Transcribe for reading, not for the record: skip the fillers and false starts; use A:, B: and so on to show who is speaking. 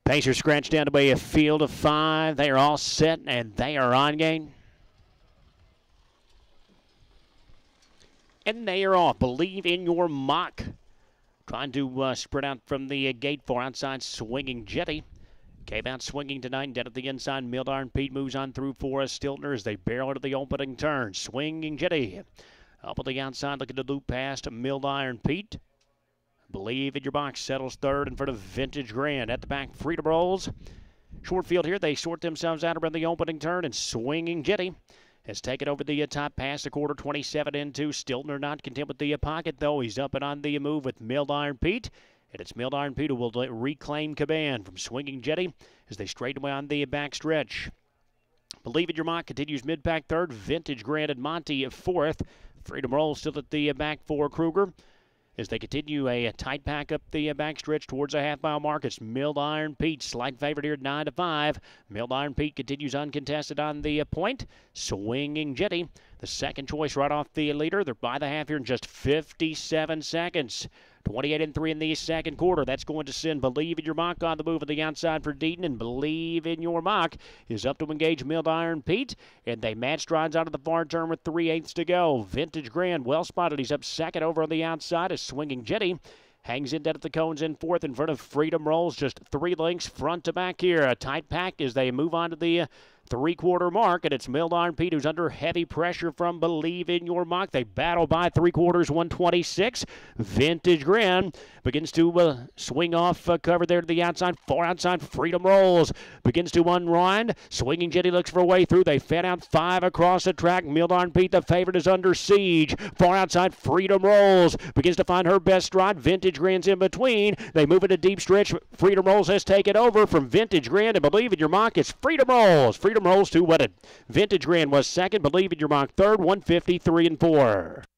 A: Pacers scratch down to be a field of 5. They are all set, and they are on game. And they are off. Believe in your mock. Trying to spread out from the gate for outside swinging Jetty. Came out swinging tonight, dead at the inside. Mildarn Pete moves on through for Stiltner as they barrel to the opening turn. Swinging Jetty. Up on the outside, looking to loop past Mildarn Pete. Believe in your box settles third in front of Vintage Grand. At the back, Freedom Rolls. Short field here. They sort themselves out around the opening turn, and Swinging Jetty has taken over the top past the quarter, 27 into. Stiltner not content with the pocket, though. He's up and on the move with Mildarn Pete. And it's Mildarn Pete who will reclaim command from Swinging Jetty as they straighten away on the back stretch. Believe in your mock continues mid-pack third. Vintage Grand and Monty fourth. Freedom Roll still at the back for Kruger. As they continue a tight pack up the backstretch towards a half-mile mark, it's Mildarn Pete, slight favorite here, 9-5. Mildarn Pete continues uncontested on the point. Swinging Jetty, the second choice right off the leader. They're by the half here in just 57 seconds. 28-3 in the second quarter. That's going to send Believe in Your Mock on the move on the outside for Deaton, and Believe in Your Mock is up to engage Mildarn Pete, and they match strides out of the far turn with 3/8 to go. Vintage Grand, well spotted. He's up second over on the outside as Swinging Jetty hangs in dead at the cones in fourth in front of Freedom Rolls, just 3 lengths front to back here. A tight pack as they move on to the three-quarter mark, and it's Mildarn Pete who's under heavy pressure from Believe in Your Mock. They battle by 3/4, 126. Vintage Grand begins to swing off cover there to the outside. Far outside, Freedom Rolls begins to unwind. Swinging Jetty looks for a way through. They fed out 5 across the track. Mildarn Pete, the favorite, is under siege. Far outside, Freedom Rolls begins to find her best stride. Vintage Grand's in between. They move it a deep stretch. Freedom Rolls has taken over from Vintage Grand, and Believe in Your Mock, it's Freedom Rolls. Freedom Rolls 2-1. Vintage Grand was second. Believe in Your Mock third, 153-4.